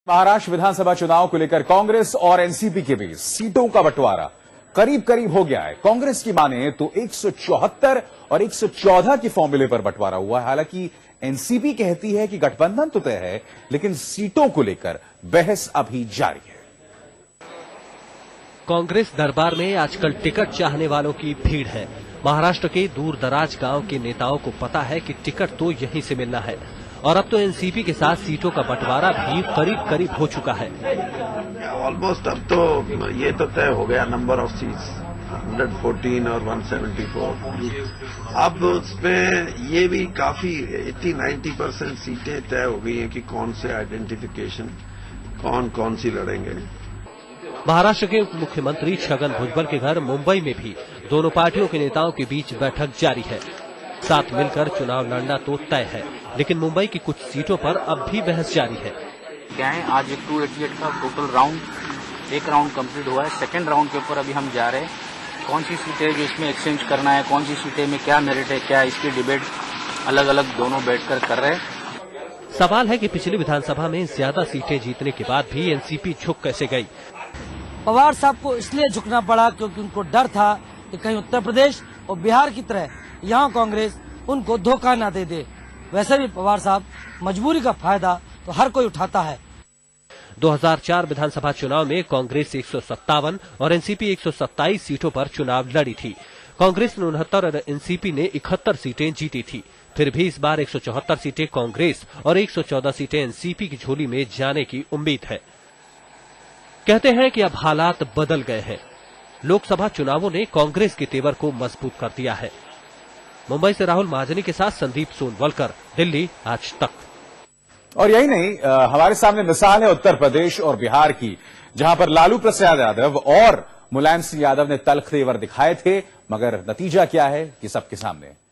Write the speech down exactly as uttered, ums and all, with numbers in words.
महाराष्ट्र विधानसभा चुनाव को लेकर कांग्रेस और एनसीपी के बीच सीटों का बंटवारा करीब करीब हो गया है। कांग्रेस की माने तो एक सौ चौहत्तर और एक सौ चौदह के फॉर्मूले पर बंटवारा हुआ है। हालांकि एनसीपी कहती है कि गठबंधन तो तय है, लेकिन सीटों को लेकर बहस अभी जारी है। कांग्रेस दरबार में आजकल टिकट चाहने वालों की भीड़ है। महाराष्ट्र के दूर दराज गांव के नेताओं को पता है कि टिकट तो यहीं से मिलना है और अब तो एनसीपी के साथ सीटों का बंटवारा भी करीब करीब हो चुका है। ऑलमोस्ट अब तो ये तो तय हो गया, नंबर ऑफ सीट्स एक सौ चौदह और एक सौ चौहत्तर। अब उसमें ये भी काफी अस्सी नब्बे परसेंट सीटें तय हो गई हैं कि कौन से आइडेंटिफिकेशन कौन कौन सी लड़ेंगे। महाराष्ट्र के उप मुख्यमंत्री छगन भुजबल के घर मुंबई में भी दोनों पार्टियों के नेताओं के बीच बैठक जारी है। साथ मिलकर चुनाव लड़ना तो तय है, लेकिन मुंबई की कुछ सीटों पर अब भी बहस जारी है। क्या है, आज एक दो सौ अट्ठासी का टोटल राउंड एक राउंड कंप्लीट हुआ है। सेकंड राउंड के ऊपर अभी हम जा रहे हैं। कौन सी सीटें जो इसमें एक्सचेंज करना है, कौन सी सीटें में क्या मेरिट है, क्या इसकी डिबेट अलग अलग दोनों बैठकर कर रहे हैं। सवाल है कि पिछली विधानसभा में ज्यादा सीटें जीतने के बाद भी एनसीपी झुक कैसे गई। पवार साहब को इसलिए झुकना पड़ा क्योंकि उनको डर था कि कहीं उत्तर प्रदेश और बिहार की तरह यहाँ कांग्रेस उनको धोखा न दे दे। वैसे भी पवार साहब मजबूरी का फायदा तो हर कोई उठाता है। दो हज़ार चार विधानसभा चुनाव में कांग्रेस एक सौ सत्तावन और एनसीपी एक सौ सत्ताईस सीटों पर चुनाव लड़ी थी। कांग्रेस ने उनहत्तर और एनसीपी ने इकहत्तर सीटें जीती थी। फिर भी इस बार एक सौ चौहत्तर सीटें कांग्रेस और एक सौ चौदह सीटें एनसीपी की झोली में जाने की उम्मीद है। कहते हैं कि अब हालात बदल गए हैं। लोकसभा चुनावों ने कांग्रेस के तेवर को मजबूत कर दिया है। मुंबई से राहुल महाजनी के साथ संदीप सोनवलकर, दिल्ली आज तक। और यही नहीं, आ, हमारे सामने मिसाल है उत्तर प्रदेश और बिहार की, जहां पर लालू प्रसाद यादव और मुलायम सिंह यादव ने तल्ख तेवर दिखाए थे, मगर नतीजा क्या है कि सबके सामने